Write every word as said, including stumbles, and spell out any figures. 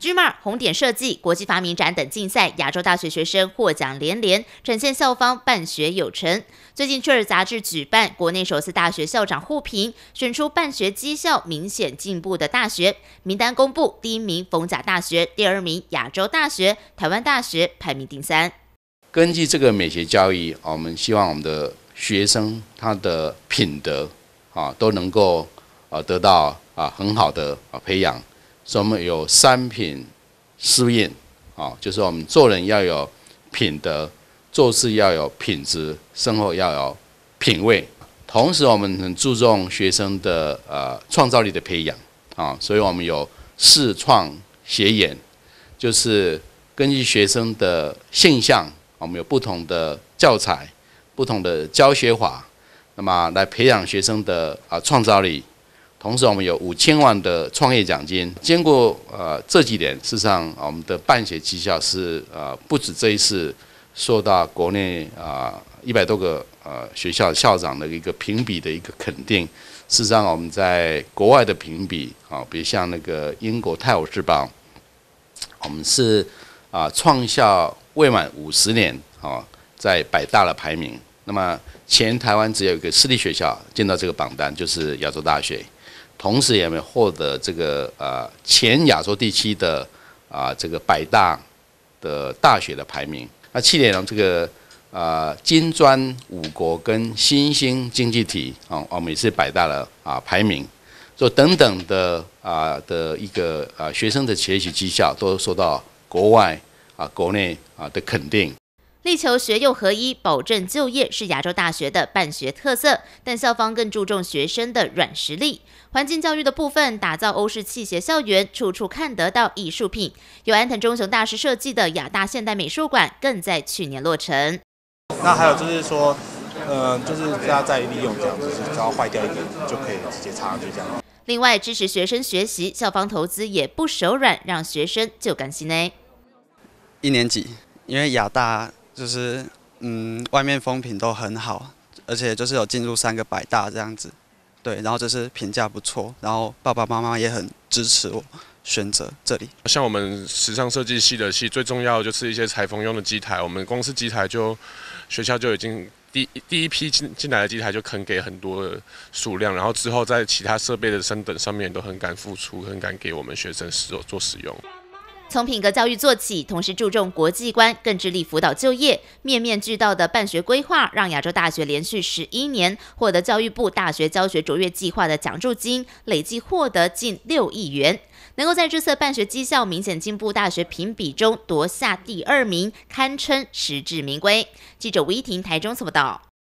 G M A R、红点设计、国际发明展等竞赛，亚洲大学学生获奖连连，展现校方办学有成。最近《Cheer》杂志举办国内首次大学校长互评，选出办学绩效明显进步的大学名单公布，第一名逢甲大学，第二名亚洲大学，台湾大学排名第三。 根据这个美学教育，我们希望我们的学生他的品德啊都能够啊得到啊很好的啊培养。所以我们有三品四运啊，就是我们做人要有品德，做事要有品质，生活要有品味。同时，我们很注重学生的呃创造力的培养啊，所以我们有视创学研，就是根据学生的现象，我们有不同的教材、不同的教学法，那么来培养学生的啊创造力。同时，我们有五千万的创业奖金。经过呃这几年，事实上我们的办学绩效是呃不止这一次受到国内啊一百多个呃学校校长的一个评比的一个肯定。事实上，我们在国外的评比啊，比如像那个英国《泰晤士报》，我们是啊创校未满五十年啊，在百大的排名。那么前台湾只有一个私立学校进到这个榜单，就是亚洲大学。同时也没有获得这个呃前亚洲地区的啊、呃、这个百大的大学的排名。那去年呢，这个呃金砖五国跟新兴经济体啊，我们也是百大的啊排名，所以等等的啊的一个啊学生的学习绩效都受到国外啊国内啊的肯定。 力求学幼合一，保证就业是亚洲大学的办学特色，但校方更注重学生的软实力。环境教育的部分，打造欧式气协校园，处处看得到艺术品。由安藤忠雄大师设计的亚大现代美术馆，更在去年落成。 那还有就是说，呃，就是大家再利用这样，就是只要坏掉一个就可以直接插上去这样。 另外，支持学生学习，校方投资也不手软，让学生就甘心呢。 一年级，因为亚大。就是嗯，外面风评都很好，而且就是有进入三个百大这样子，对，然后就是评价不错，然后爸爸妈妈也很支持我选择这里。 像我们时尚设计系的系，最重要就是一些裁缝用的机台，我们光是机台就学校就已经第第一批进进来的机台就肯给很多的数量，然后之后在其他设备的升等上面都很敢付出，很敢给我们学生使做使用。 从品格教育做起，同时注重国际观，更致力辅导就业，面面俱到的办学规划，让亚洲大学连续十一年获得教育部大学教学卓越计划的奖助金，累计获得近六亿元，能够在这次办学绩效明显进步大学评比中夺下第二名，堪称实至名归。记者吴依婷台中报道。